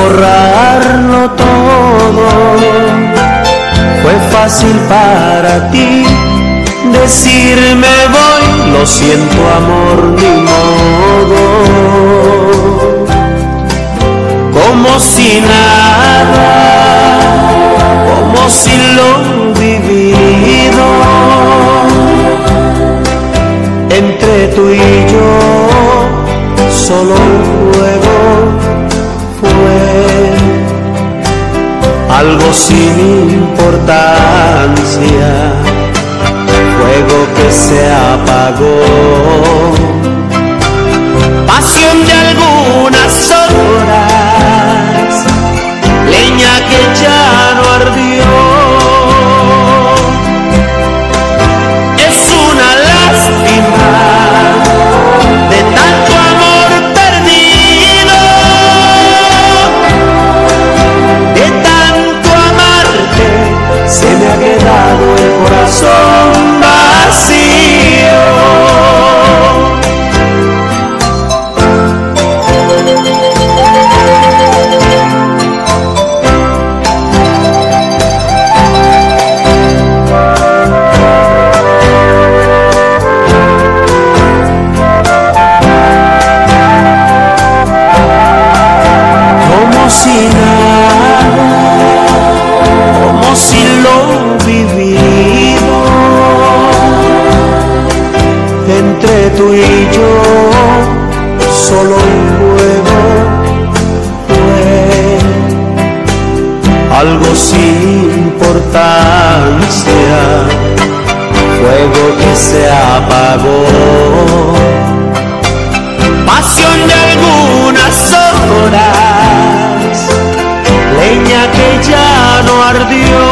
borrarlo todo. Fue fácil para ti decirme voy, lo siento amor, ni modo. Como si nada, como si lo vivido entre tú y yo solo un juego fue, algo sin importancia, fuego que se apagó, pasión de algunas horas, leña que ya no ardió. Es una lástima de tanto amor perdido, de tanto amarte se me ha quedado el corazón vacío. Como si nada, como si lo vivido entre tú y yo solo un juego fue, algo sin importancia, fuego que se apagó, pasión de algunas horas, leña que ya no ardió.